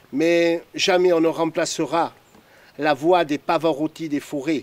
Mais jamais on ne remplacera la voix des Pavarotti des forêts.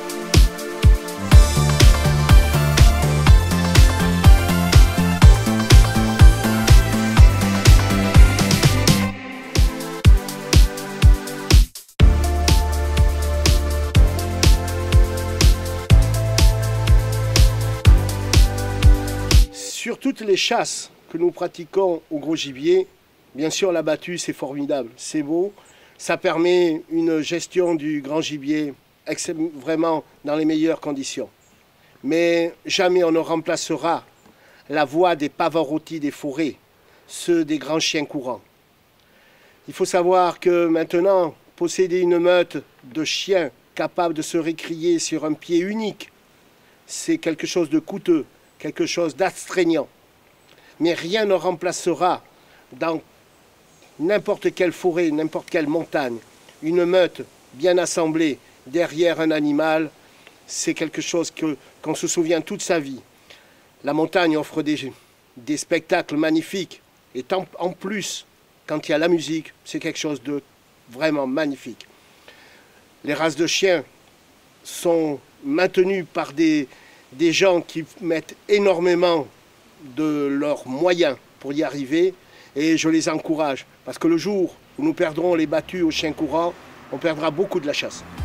Sur toutes les chasses que nous pratiquons au gros gibier, bien sûr la battue c'est formidable, c'est beau, ça permet une gestion du grand gibier vraiment dans les meilleures conditions. Mais jamais on ne remplacera la voix des Pavarotti des forêts, ceux des grands chiens courants. Il faut savoir que maintenant, posséder une meute de chiens capables de se récrier sur un pied unique, c'est quelque chose de coûteux, quelque chose d'astreignant. Mais rien ne remplacera dans n'importe quelle forêt, n'importe quelle montagne, une meute bien assemblée derrière un animal. C'est quelque chose qu'on se souvient toute sa vie. La montagne offre des spectacles magnifiques. Et en plus, quand il y a la musique, c'est quelque chose de vraiment magnifique. Les races de chiens sont maintenues par des gens qui mettent énormément de leurs moyens pour y arriver, et je les encourage, parce que le jour où nous perdrons les battues aux chiens courants, on perdra beaucoup de la chasse.